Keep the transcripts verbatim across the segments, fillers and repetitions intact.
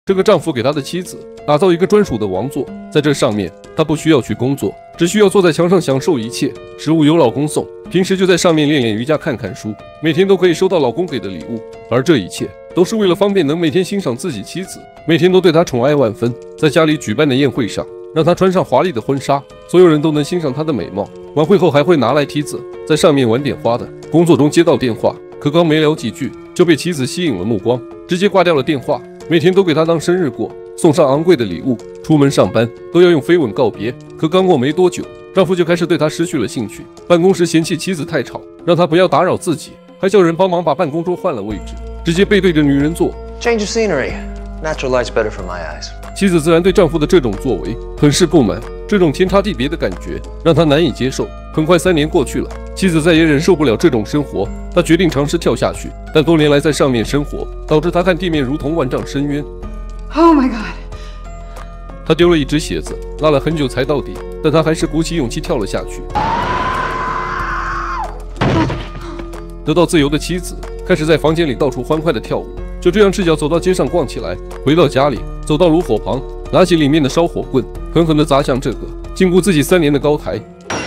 这个丈夫给他的妻子打造一个专属的王座，在这上面，她不需要去工作，只需要坐在墙上享受一切，食物由老公送，平时就在上面练练瑜伽、看看书，每天都可以收到老公给的礼物。而这一切都是为了方便能每天欣赏自己妻子，每天都对她宠爱万分。在家里举办的宴会上，让她穿上华丽的婚纱，所有人都能欣赏她的美貌。晚会后还会拿来梯子，在上面玩点花的。工作中接到电话，可刚没聊几句，就被妻子吸引了目光，直接挂掉了电话。每天都给她当生日过，送上昂贵的礼物，出门上班都要用飞吻告别。可刚过没多久，丈夫就开始对她失去了兴趣。办公时嫌弃妻子太吵，让她不要打扰自己，还叫人帮忙把办公桌换了位置，直接背对着女人坐。 Change of scenery. Natural light's better for my eyes. 妻子自然对丈夫的这种作为很是不满，这种天差地别的感觉让她难以接受。很快三年过去了，妻子再也忍受不了这种生活，她决定尝试跳下去，但多年来在上面生活，导致她看地面如同万丈深渊。 Oh my god！ 她丢了一只鞋子，拉了很久才到底，但她还是鼓起勇气跳了下去。得到自由的妻子开始在房间里到处欢快地跳舞，就这样赤脚走到街上逛起来。回到家里，走到炉火旁，拿起里面的烧火棍，狠狠地砸向这个禁锢自己三年的高台。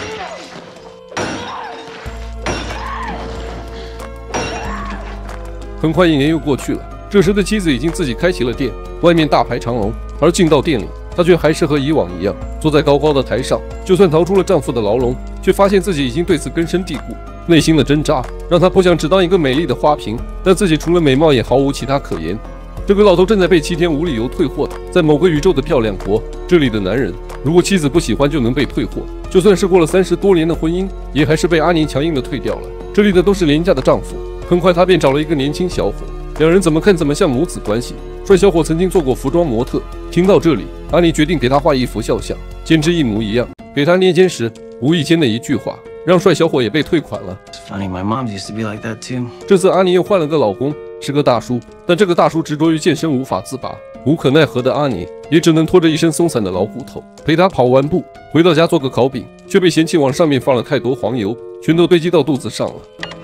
很快一年又过去了，这时的妻子已经自己开启了店，外面大排长龙，而进到店里，她却还是和以往一样，坐在高高的台上。就算逃出了丈夫的牢笼，却发现自己已经对此根深蒂固。内心的挣扎让她不想只当一个美丽的花瓶，但自己除了美貌也毫无其他可言。这个老头正在被七天无理由退货，在某个宇宙的漂亮国，这里的男人如果妻子不喜欢就能被退货，就算是过了三十多年的婚姻，也还是被阿尼强硬的退掉了。这里的都是廉价的丈夫。很快他便找了一个年轻小伙，两人怎么看怎么像母子关系。帅小伙曾经做过服装模特。听到这里，阿尼决定给他画一幅肖像，简直一模一样。给他捏肩时，无意间的一句话让帅小伙也被退款了。 Funny, my mom used to be like that too. 这次阿尼又换了个老公，是个大叔，但这个大叔执着于健身无法自拔，无可奈何的阿尼也只能拖着一身松散的老骨头陪他跑完步。回到家做个烤饼，却被嫌弃往上面放了太多黄油，全都堆积到肚子上了。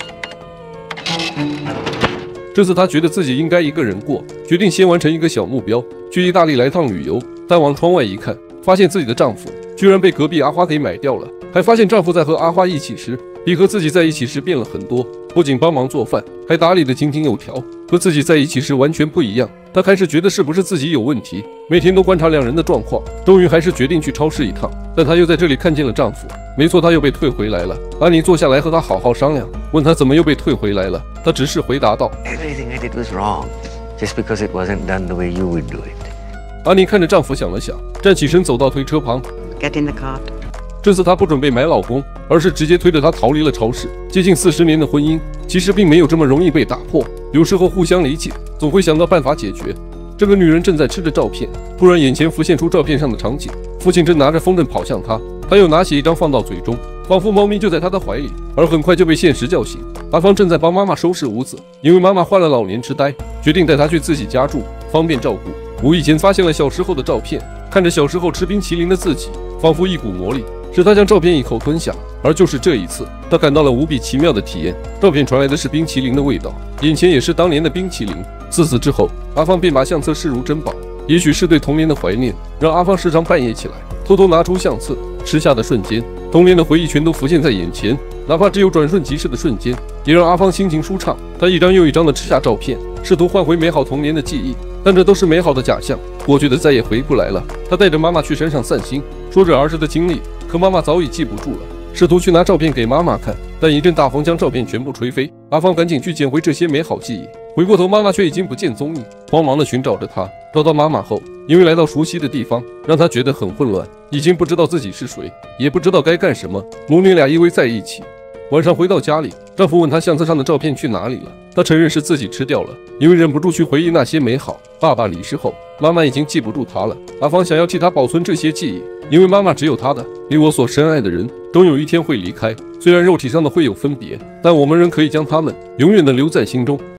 这次她觉得自己应该一个人过，决定先完成一个小目标，去意大利来趟旅游。但往窗外一看，发现自己的丈夫居然被隔壁阿花给买掉了，还发现丈夫在和阿花一起时比和自己在一起时变了很多，不仅帮忙做饭，还打理得井井有条，和自己在一起时完全不一样。她开始觉得是不是自己有问题，每天都观察两人的状况，终于还是决定去超市一趟。但她又在这里看见了丈夫，没错，她又被退回来了。安妮坐下来和她好好商量，问她怎么又被退回来了。她只是回答道 Everything I did was wrong, just because it wasn't done the way you would do it. 安妮看着丈夫想了想，站起身走到推车旁。 Get in the cart. 这次她不准备买老公，而是直接推着他逃离了超市。接近四十年的婚姻，其实并没有这么容易被打破。有时候互相理解，总会想到办法解决。这个女人正在吃着照片，突然眼前浮现出照片上的场景：父亲正拿着风筝跑向她，他又拿起一张放到嘴中，仿佛猫咪就在她的怀里。而很快就被现实叫醒，阿芳正在帮妈妈收拾屋子，因为妈妈患了老年痴呆，决定带她去自己家住，方便照顾。无意间发现了小时候的照片，看着小时候吃冰淇淋的自己，仿佛一股魔力使他将照片一口吞下。而就是这一次，他感到了无比奇妙的体验。照片传来的是冰淇淋的味道，眼前也是当年的冰淇淋。自此之后，阿芳便把相册视如珍宝。也许是对童年的怀念，让阿芳时常半夜起来，偷偷拿出相册，吃下的瞬间，童年的回忆全都浮现在眼前，哪怕只有转瞬即逝的瞬间，也让阿芳心情舒畅。她一张又一张的吃下照片，试图换回美好童年的记忆，但这都是美好的假象，过去的再也回不来了。她带着妈妈去山上散心，说着儿时的经历，可妈妈早已记不住了，试图去拿照片给妈妈看，但一阵大风将照片全部吹飞。阿芳赶紧去捡回这些美好记忆，回过头妈妈却已经不见踪影，慌忙的寻找着她。找到妈妈后，因为来到熟悉的地方，让她觉得很混乱，已经不知道自己是谁，也不知道该干什么。母女俩依偎在一起。晚上回到家里，丈夫问她相册上的照片去哪里了，她承认是自己吃掉了，因为忍不住去回忆那些美好。爸爸离世后，妈妈已经记不住她了，阿芳想要替她保存这些记忆，因为妈妈只有她的，离我所深爱的人终有一天会离开，虽然肉体上的会有分别，但我们仍可以将他们永远的留在心中。